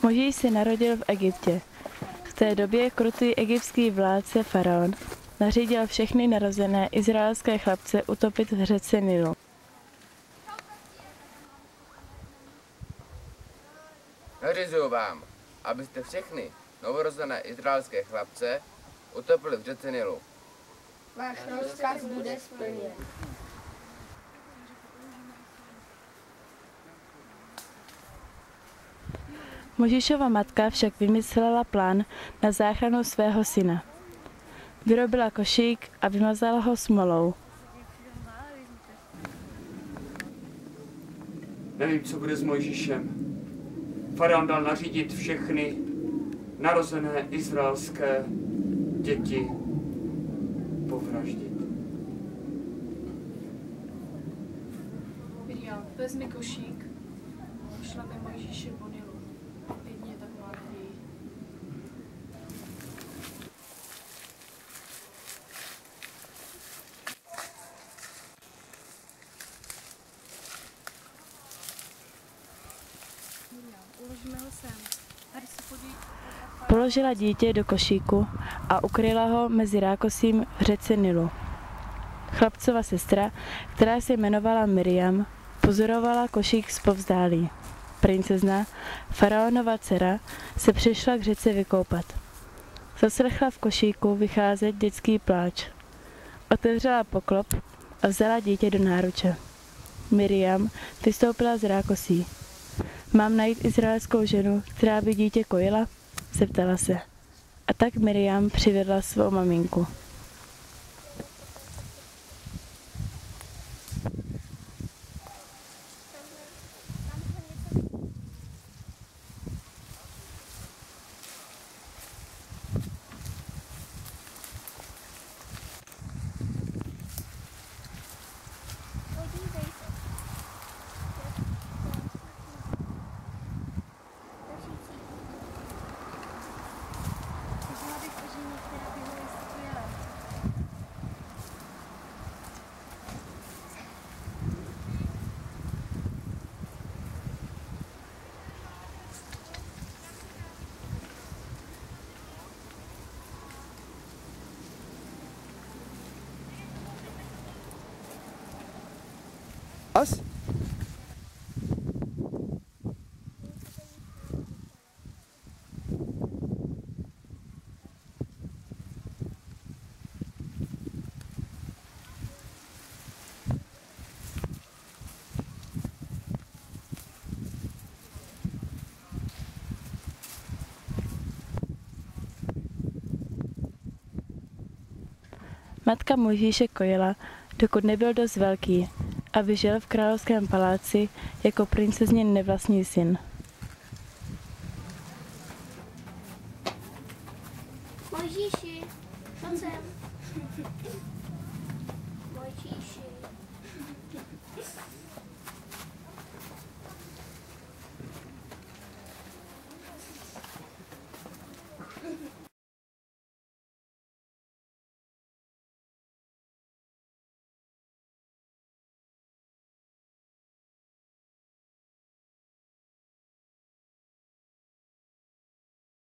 Mojžíš se narodil v Egyptě. V té době krutý egyptský vládce faraon nařídil všechny narozené izraelské chlapce utopit v řece Nilu. Nařizuju vám, abyste všechny novorozené izraelské chlapce utopili v řece Nilu. Váš rozkaz bude splněn. Mojžíšova matka však vymyslela plán na záchranu svého syna. Vyrobila košík a vymazala ho smolou. Nevím, co bude s Mojžíšem. Faraon dal nařídit všechny narozené izraelské děti povraždit. Miriam, vezmi košík a šlape Mojžíše po Nilu. Jedině tak má naději. Miriam, uložíme ho sem. Tady se podívej. Položila dítě do košíku a ukryla ho mezi rákosím v řece Nilu. Chlapcova sestra, která se jmenovala Miriam, pozorovala košík zpovzdálí. Princezna, faraonova dcera, se přišla k řece vykoupat. Zaslechla v košíku vycházet dětský pláč. Otevřela poklop a vzala dítě do náruče. Miriam vystoupila z rákosí. Mám najít izraelskou ženu, která by dítě kojila? Zeptala se. A tak Miriam přivedla svou maminku. Matka Mojžíše kojila, dokud nebyl dost velký, aby žil v královském paláci jako princeznin nevlastní syn.